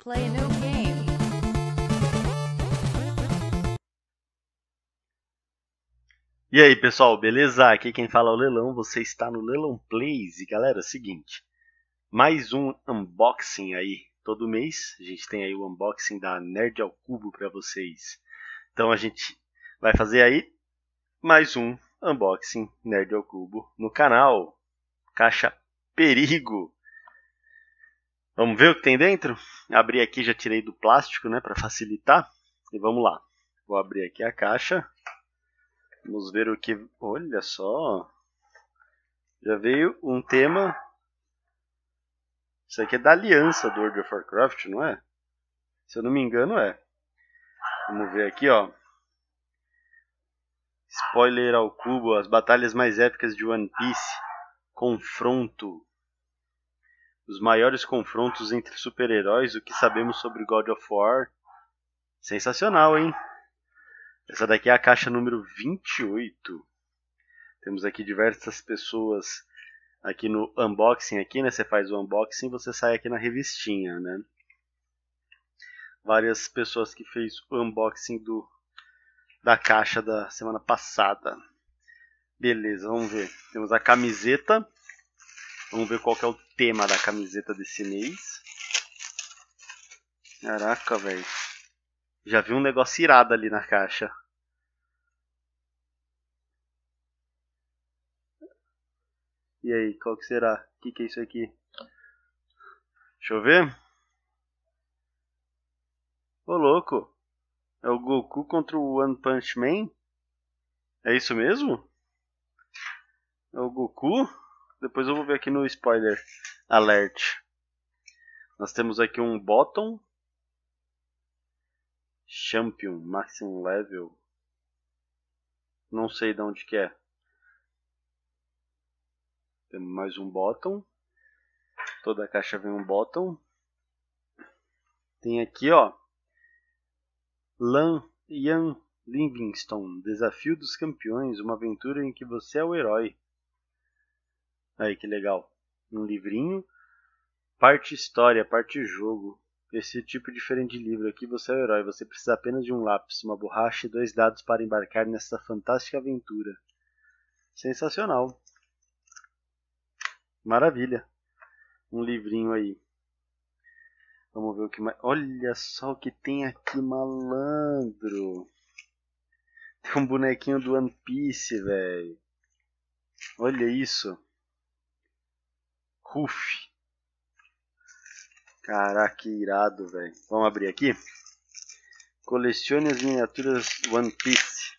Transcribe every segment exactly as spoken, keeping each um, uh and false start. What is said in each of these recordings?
Play a new game. E aí pessoal, beleza? Aqui quem fala é o Lelão, você está no Lelão Plays. E galera, é o seguinte, mais um unboxing aí, todo mês a gente tem aí o unboxing da Nerd ao Cubo para vocês. Então a gente vai fazer aí mais um unboxing Nerd ao Cubo no canal, caixa perigo. Vamos ver o que tem dentro? Abri aqui, já tirei do plástico, né, para facilitar. E vamos lá, vou abrir aqui a caixa. Vamos ver o que... Olha só! Já veio um tema... Isso aqui é da aliança do World of Warcraft, não é? Se eu não me engano, é. Vamos ver aqui, ó. Spoiler ao cubo, as batalhas mais épicas de One Piece. Confronto. Os maiores confrontos entre super-heróis, o que sabemos sobre God of War. Sensacional, hein? Essa daqui é a caixa número vinte e oito. Temos aqui diversas pessoas aqui no unboxing, aqui, né? Você faz o unboxing e você sai aqui na revistinha, né? Várias pessoas que fez o unboxing do, da caixa da semana passada. Beleza, vamos ver. Temos a camiseta. Vamos ver qual que é o tema da camiseta desse mês. Caraca, velho. Já vi um negócio irado ali na caixa. E aí, qual que será? O que, que é isso aqui? Deixa eu ver. Ô, louco. É o Goku contra o One Punch Man? É isso mesmo? É o Goku? Depois eu vou ver aqui no spoiler alert. Nós temos aqui um Bottom. Champion, Maximum Level. Não sei de onde que é. Temos mais um Bottom. Toda a caixa vem um Bottom. Tem aqui, ó. Lan Ian Livingstone. Desafio dos Campeões. Uma aventura em que você é o herói. Aí, que legal. Um livrinho. Parte história, parte jogo. Esse tipo diferente de livro. Aqui você é o herói. Você precisa apenas de um lápis, uma borracha e dois dados para embarcar nessa fantástica aventura. Sensacional. Maravilha. Um livrinho aí. Vamos ver o que mais... Olha só o que tem aqui, malandro. Tem um bonequinho do One Piece, velho. Olha isso. Ruff. Caraca, que irado, velho. Vamos abrir aqui. Colecione as miniaturas One Piece.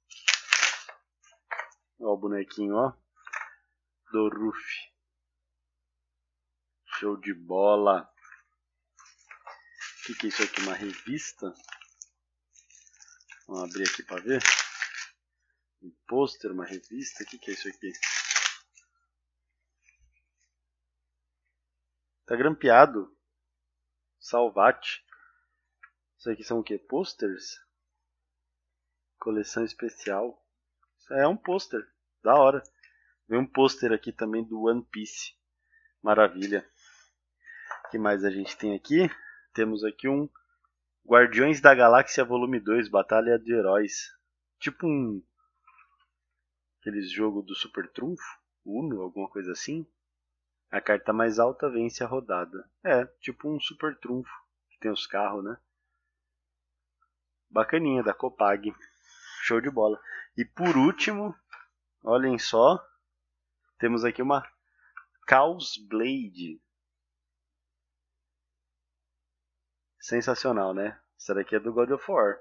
Ó o bonequinho, ó. Do Ruff. Show de bola. O que, que é isso aqui? Uma revista? Vamos abrir aqui para ver. Um pôster, uma revista. O que, que é isso aqui? Tá grampeado. Salvate. Isso aqui são o que? Posters? Coleção especial. Isso é um pôster. Da hora. Vem um pôster aqui também do One Piece. Maravilha. O que mais a gente tem aqui? Temos aqui um Guardiões da Galáxia Volume dois, Batalha de Heróis. Tipo um... aqueles jogos do Super Trunfo, Uno, alguma coisa assim. A carta mais alta vence a rodada. É, tipo um Super Trunfo, que tem os carros, né? Bacaninha, da Copag. Show de bola. E por último, olhem só, temos aqui uma Chaos Blade. Sensacional, né? Essa daqui é do God of War.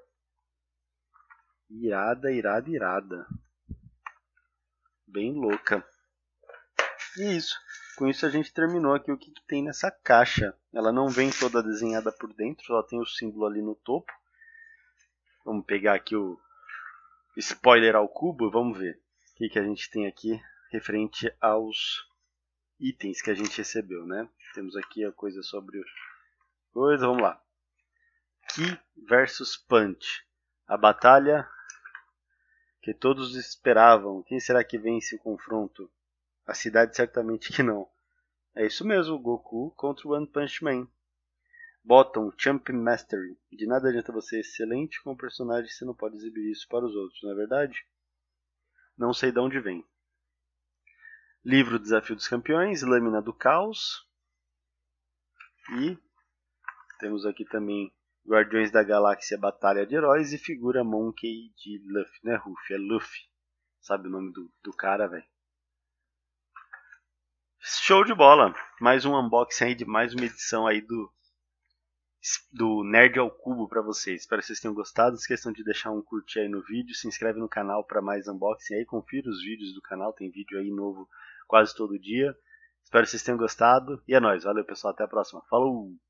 Irada, irada, irada. Bem louca. E isso. Com isso a gente terminou aqui o que, que tem nessa caixa. Ela não vem toda desenhada por dentro, só tem o símbolo ali no topo. Vamos pegar aqui o spoiler ao cubo, vamos ver o que, que a gente tem aqui referente aos itens que a gente recebeu, né? Temos aqui a coisa sobre coisa, vamos lá. Ki versus Punch. A batalha que todos esperavam. Quem será que vence o confronto? A cidade certamente que não. É isso mesmo, Goku contra o One Punch Man. Bottom, Champ Mastery. De nada adianta você ser excelente com o personagem se não pode exibir isso para os outros, não é verdade? Não sei de onde vem. Livro Desafio dos Campeões, Lâmina do Caos. E temos aqui também Guardiões da Galáxia Batalha de Heróis e figura Monkey de Luffy. Não é Ruffy, é Luffy. Sabe o nome do, do cara, velho? Show de bola! Mais um unboxing aí de mais uma edição aí do, do Nerd ao Cubo para vocês. Espero que vocês tenham gostado. Não esqueçam de deixar um curtir aí no vídeo. Se inscreve no canal para mais unboxing aí. Confira os vídeos do canal. Tem vídeo aí novo quase todo dia. Espero que vocês tenham gostado. E é nóis. Valeu, pessoal. Até a próxima. Falou!